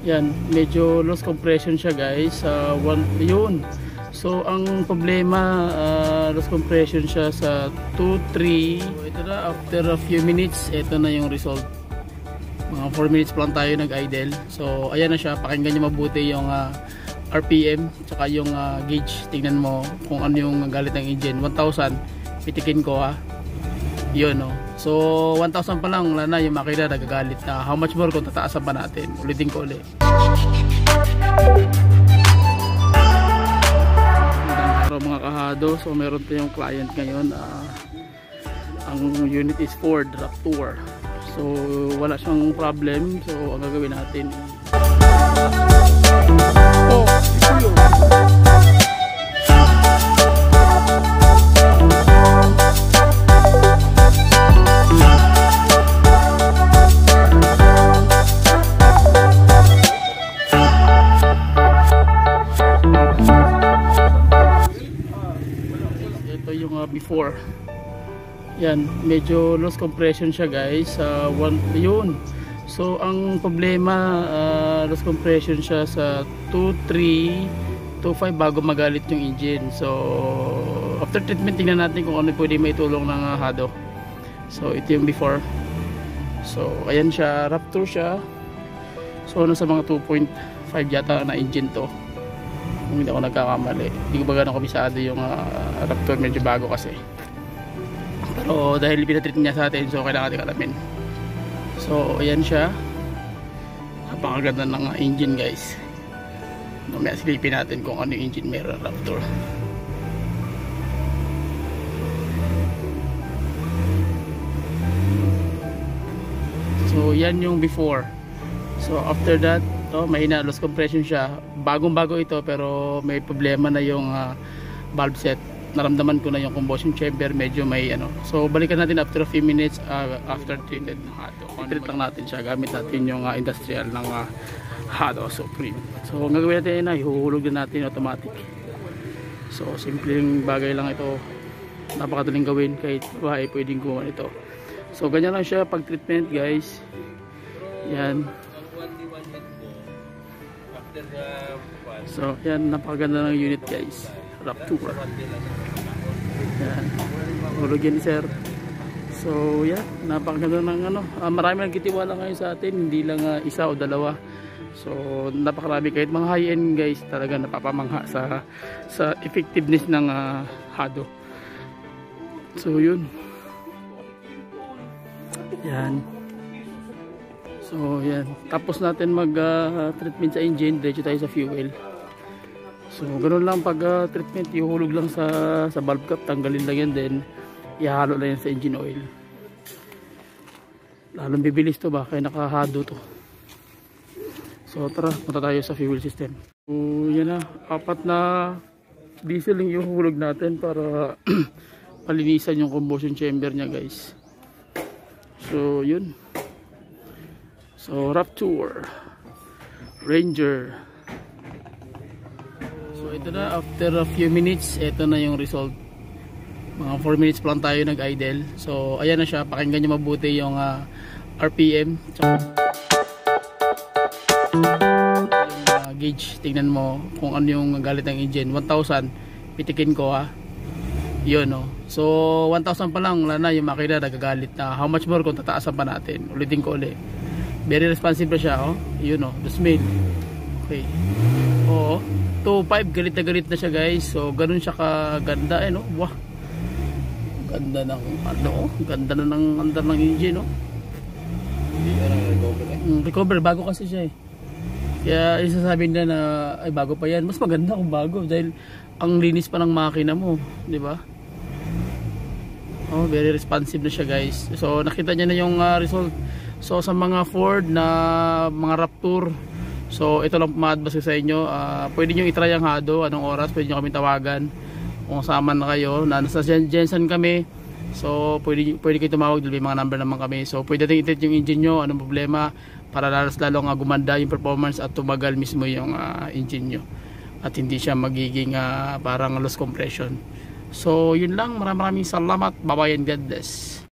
Yan, medyo loss compression siya guys. Yun. So ang problema, loss compression siya sa 2-3. So, ito na, after a few minutes, ito na yung result. Mga 4 minutes pa lang tayo nag-idle. So ayan na siya, pakinggan nyo mabuti yung RPM tsaka yung gauge. Tingnan mo kung ano yung galit ng engine. 1,000, pitikin ko ha. Yun no. So 1,000 pa lang, wala na yung makina nagagalit na. How much more kung tataasan pa natin? Ulitin ko ulit. Mga kahado, so meron tayong client ngayon. Ang unit is Ford Raptor. So wala siyang problem. So ang gagawin natin, before. Yan, medyo loss compression siya guys. Yun. So ang problema, loss compression siya sa 2.3 to 5 bago magalit yung engine. So after treatment, tingnan natin kung ano pwede maitulong ng hado. So ito yung before. So ayan siya, Raptor siya. So nasa mga 2.5 yata na engine to, kung hindi ako nagkakamali. Hindi ko ba gano'ng kabisado yung Raptor, medyo bago kasi. Pero dahil pinatreat niya sa atin, so kailangan natin alamin. So ayan siya, napakaganda ng engine guys. Mamaya silipin natin kung ano yung engine meron Raptor. So yan yung before. So after that, mahina, loss compression siya. Bagong bago ito pero may problema na yung valve set. Naramdaman ko na yung combustion chamber, medyo may ano. So balikan natin after a few minutes after treated. Treat lang natin siya, gamit natin yung industrial ng Hado Supreme. So ang gagawin natin na ihuhulog din natin automatic. So simpleng bagay lang ito, napakadaling gawin, kahit bahay pwedeng gumawa ito. So ganyan lang siya pag treatment guys. Yan. So yan, napakaganda ng unit guys, Raptor. Yan, hulog yan sir. So yan, napakaganda ng ano, marami nagtitiwala ngayon sa atin, hindi lang isa o dalawa. So napakarami, kahit mga high end guys, talaga napapamangha sa effectiveness ng Hado. So yun, yan. So yan, tapos natin mag treatment sa engine, diretso tayo sa fuel. So ganoon lang pag treatment, ihulog lang sa valve cap, tanggalin lang yan, then ihalo lang yan sa engine oil. Lalong bibilis to ba, kaya nakahado to. So tara, punta tayo sa fuel system. So yan na, 4 na diesel yung ihulog natin para palinisan yung combustion chamber nya guys. So yun. So Raptor, Ranger. So ito na, after a few minutes, ito na yung result. Mga 4 minutes pa lang tayo nag-idle. So ayan na siya, pakinggan nyo mabuti yung RPM tsaka yung gauge. Tingnan mo kung ano yung galit ng engine. 1,000, pitikin ko ha. Yun no. So 1,000 pa lang, wala na yung makina nagagalit na. How much more kung tataasan pa natin? Ulitin ko ulit. Very responsive siya, oh. Yun, oh, the smell. Okay. Oo. 2.5, galit na siya, guys. So, ganun siya kaganda, no? Wah. Ganda ng, ano, ganda na ng andar ng engine, no? Hindi ka nang recover, eh. Recover, bago kasi siya, eh. Kaya, isasabi nila na, ay, bago pa yan. Mas maganda kung bago, dahil ang linis pa ng makina mo, di ba? Oh, very responsive na siya, guys. So, nakita niya na yung result. So sa mga Ford na mga Raptor, so ito lang ma-advise sa inyo, pwede nyo itry ang Hado, anong oras, pwede nyo kami tawagan kung saan na kayo, nasa Jensen kami. So pwede kayo tumawag, dahil may mga number naman kami. So pwede natin i-treat yung engine nyo, anong problema, para lalong gumanda yung performance at tumagal mismo yung engine nyo, at hindi siya magiging parang loss compression. So yun lang, maraming salamat, bye bye and God bless.